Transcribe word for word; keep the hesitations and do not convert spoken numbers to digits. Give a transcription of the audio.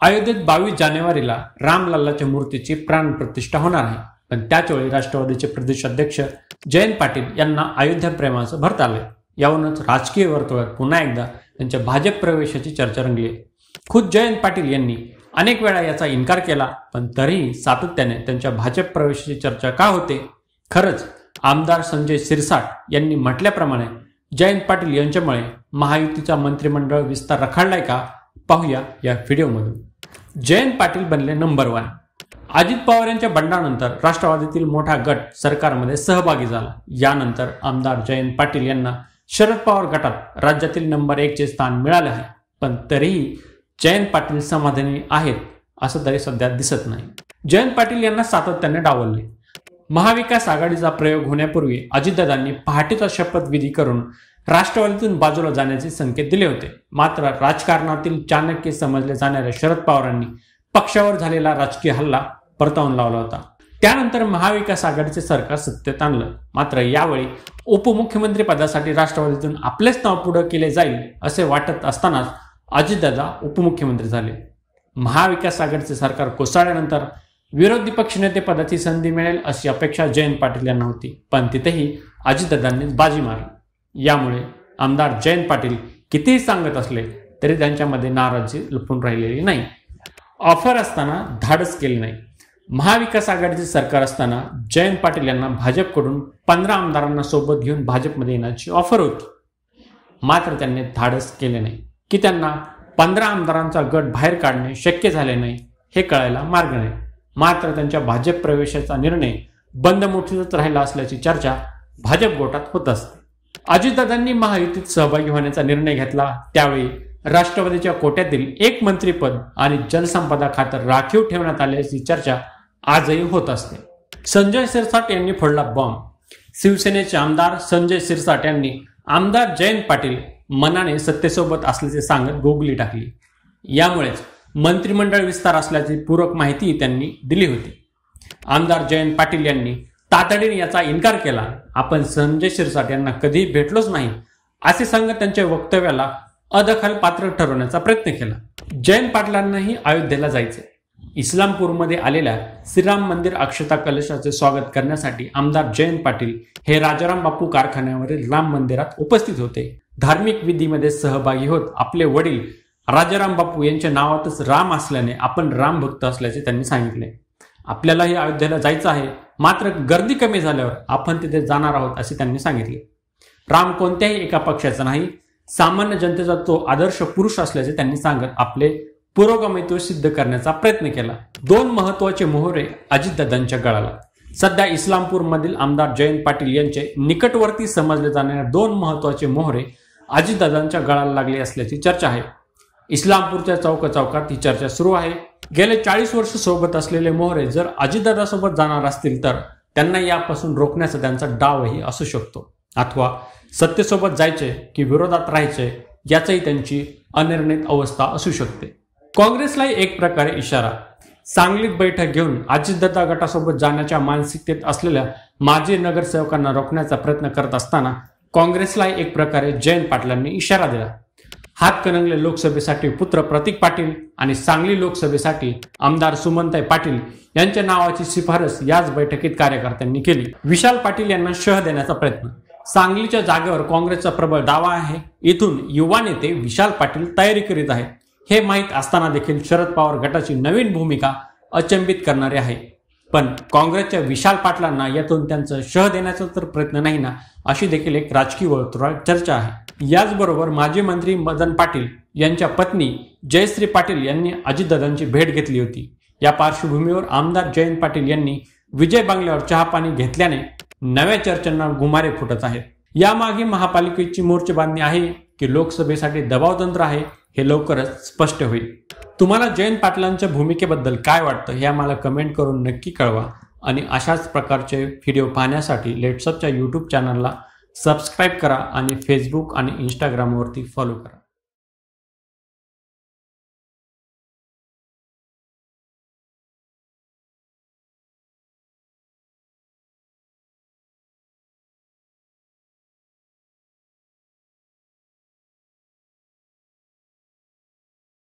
अयोध्येत बावीस जानेवारीला रामलल्लाच्या मूर्तीची प्राणप्रतिष्ठा होणार आहे, पण त्याचवेळी राष्ट्रवादीचे प्रदेश अध्यक्ष जयंत पाटील यांना अयोध्या प्रेमाचं भरत आलंय. यावरूनच राजकीय वर्तुळात पुन्हा एकदा त्यांच्या भाजप प्रवेशाची चर्चा रंगली. खुद्द जयंत पाटील यांनी अनेक वेळा याचा इन्कार केला, पण तरीही सातत्याने त्यांच्या भाजप प्रवेशाची चर्चा का होते? खरंच आमदार संजय शिरसाट यांनी म्हटल्याप्रमाणे जयंत पाटील यांच्यामुळे महायुतीचा मंत्रिमंडळ विस्तार रखडलाय का? पाहूया या व्हिडिओमधून. जयंत पाटील बनले नंबर वन. अजित पवार यांच्या बंडानंतर राष्ट्रवादीतील मोठा गट सरकारमध्ये सहभागी झाला. यानंतर आमदार जयंत पाटील यांना शरद पवार गटात राज्यातील नंबर एक चे स्थान मिळाले आहे, पण तरीही जयंत पाटील समाधानी आहेत असं तरी सध्या दिसत नाही. जयंत पाटील यांना सातत्याने डावलले. महाविकास आघाडीचा प्रयोग होण्यापूर्वी अजितदादांनी पहाटेचा शपथविधी करून राष्ट्रवादीतून बाजूला जाण्याचे संकेत दिले होते. मात्र राजकारणातील चाणक्य समजले जाणाऱ्या शरद पवारांनी पक्षावर झालेला राजकीय हल्ला परतावून लावला होता. त्यानंतर महाविकास आघाडीचे सरकार सत्तेत आणलं. मात्र यावेळी उपमुख्यमंत्री पदासाठी राष्ट्रवादीतून आपलेच नाव पुढे केले जाईल असे वाटत असतानाच अजितदादा उपमुख्यमंत्री झाले. महाविकास आघाडीचे सरकार कोसळल्यानंतर विरोधी पक्षनेते पदाची संधी मिळेल अशी अपेक्षा जयंत पाटील यांना होती, पण तिथेही अजितदादांनीच बाजी मारली. यामुळे आमदार जयंत पाटील कितीही सांगत असले तरी त्यांच्यामध्ये नाराजी लपून राहिलेली नाही. ऑफर असताना धाडस केले नाही. महाविकास आघाडीचे सरकार असताना जयंत पाटील यांना भाजपकडून पंधरा आमदारांना सोबत घेऊन भाजपमध्ये येण्याची ऑफर होती. मात्र त्यांनी धाडस केले नाही की त्यांना पंधरा आमदारांचा गट बाहेर काढणे शक्य झाले नाही हे कळायला मार्ग नाही. मात्र त्यांच्या भाजप प्रवेशाचा निर्णय बंद मुठीतच राहिला असल्याची चर्चा भाजप गोटात होत असते. अजितदादांनी महायुतीत सहभागी होण्याचा निर्णय घेतला त्यावेळी राष्ट्रवादीच्या कोट्यातील एक मंत्रीपद आणि जलसंपदा खातं राखीव ठेवण्यात आल्याची चर्चा आजही होत असते. संजय शिरसाट यांनी फोडला बॉम्ब. शिवसेनेचे आमदार संजय शिरसाट यांनी आमदार जयंत पाटील मनाने सत्तेसोबत असल्याचे सांगत गोगली टाकली. यामुळेच मंत्रिमंडळ विस्तार असल्याची पूरक माहिती त्यांनी दिली होती. आमदार जयंत पाटील यांनी तातडीने याचा इन्कार केला. आपण संजय शिरसाट यांना कधीही भेटलोच नाही असे सांगत त्यांच्या वक्तव्याला अदखल पात्र ठरवण्याचा प्रयत्न केला. जयंत पाटलांनाही अयोध्येला जायचे. इस्लामपूरमध्ये आलेल्या श्रीराम मंदिर अक्षता कलशाचे स्वागत करण्यासाठी आमदार जयंत पाटील हे राजाराम बापू कारखान्यावरील राम मंदिरात उपस्थित होते. धार्मिक विधीमध्ये सहभागी होत आपले वडील राजाराम बापू यांच्या नावातच राम असल्याने आपण राम भक्त असल्याचे त्यांनी सांगितले. आपल्यालाही अयोध्येला जायचं आहे, मात्र गर्दी कमी झाल्यावर आपण तिथे जाणार आहोत असे त्यांनी सांगितले. राम कोणत्याही एका पक्षाचा नाही, सामान्य जनतेचा तो आदर्श पुरुष असल्याचे त्यांनी सांगत आपले पुरोगामित्व सिद्ध करण्याचा प्रयत्न केला. दोन महत्वाचे मोहरे अजितदादांच्या गळाला. सध्या इस्लामपूरमधील आमदार जयंत पाटील यांचे निकटवर्ती समजले जाणारे दोन महत्वाचे मोहरे अजितदादांच्या गळाला लागले असल्याची चर्चा आहे. इस्लामपूरच्या चौक चौकात ही चर्चा सुरू आहे. गेले चाळीस वर्ष सोबत असलेले मोहरे जर अजितदादासोबत जाणार असतील तर त्यांना यापासून रोखण्याचा त्यांचा डावही असू शकतो, अथवा सत्तेसोबत जायचे की विरोधात राहायचे याचाही त्यांची अनिर्णित अवस्था असू शकते. काँग्रेसलाही एक प्रकारे इशारा. सांगलीत बैठक घेऊन अजितदादा गटासोबत जाण्याच्या मानसिकतेत असलेल्या माजी नगरसेवकांना रोखण्याचा प्रयत्न करत असताना काँग्रेसलाही एक प्रकारे जयंत पाटलांनी इशारा दिला. हातकणंगले लोकसभेसाठी पुत्र प्रतीक पाटील आणि सांगली लोकसभेसाठी आमदार सुमनताई पाटील यांच्या नावाची शिफारस याच बैठकीत कार्यकर्त्यांनी केली. विशाल पाटील यांना शह देण्याचा प्रयत्न. सांगलीच्या जागेवर काँग्रेसचा प्रबळ दावा आहे. इथून युवा नेते विशाल पाटील तयारी करीत आहेत. हे माहीत असताना देखील शरद पवार गटाची नवीन भूमिका अचंबित करणारी आहे. पण काँग्रेसच्या विशाल पाटलांना यातून त्यांचं शह देण्याचा तर प्रयत्न नाही ना, अशी देखील एक राजकीय वर्तुळात चर्चा आहे. याचबरोबर माजी मंत्री मदन पाटील यांच्या पत्नी जयश्री पाटील यांनी अजितदादांची भेट घेतली होती. या पार्श्वभूमीवर आमदार जयंत पाटील यांनी विजय बंगल्यावर चहापाणी घेतल्याने नव्या चर्चांना गुमारे फुटत आहेत. यामागे महापालिकेची मोर्चेबांधणी आहे की लोकसभेसाठी दबावतंत्र आहे हे लवकरच स्पष्ट होईल. तुम्हाला जयंत पाटलांच्या भूमिकेबद्दल काय वाटतं हे आम्हाला कमेंट करून नक्की कळवा. आणि अशाच प्रकारचे व्हिडिओ पाहण्यासाठी लेट्सअपच्या यूट्यूब चॅनलला सबस्क्राईब करा आणि फेसबुक आणि इंस्टाग्रामवरती फॉलो करा.